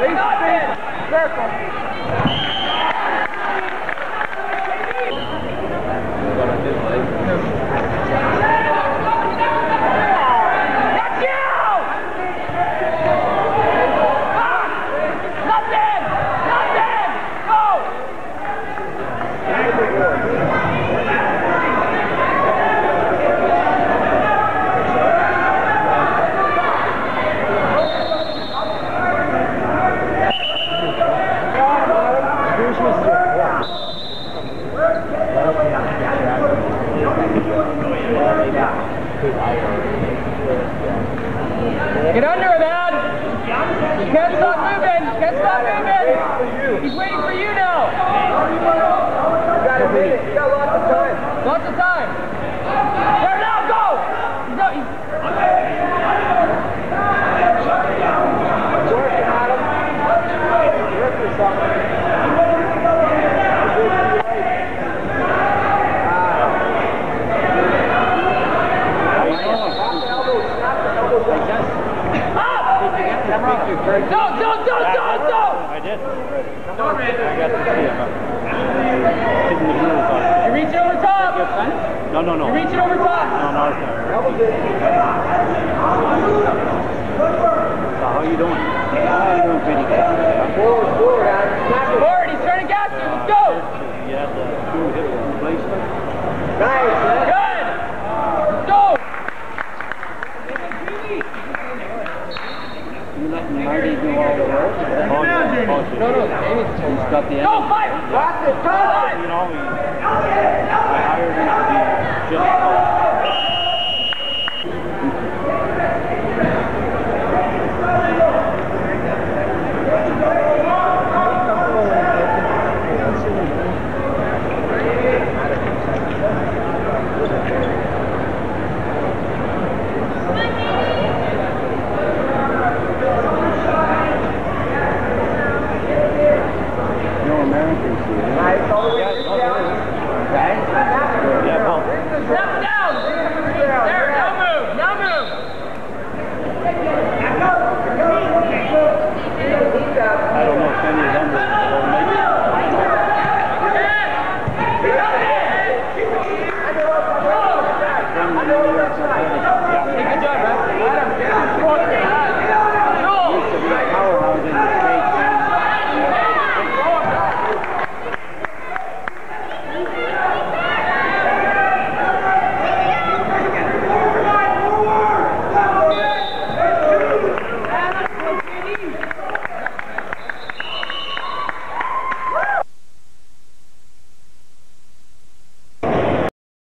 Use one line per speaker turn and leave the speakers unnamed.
Get under him, Ad! You can't stop moving! Can't stop moving! He's waiting for you now!
You got a minute. You got lots of time.
Lots of time! There now, go! He's
Working, Adam. Work yourself.
Don't!
I did. I got to see him.
You're reaching over top!
No.
You're reaching over top!
No, it's not. So how you doing? I'm doing pretty good.
Forward, Adam.
Forward, he's trying to gas you. Let's go!
You had the two hit replacement.
Nice.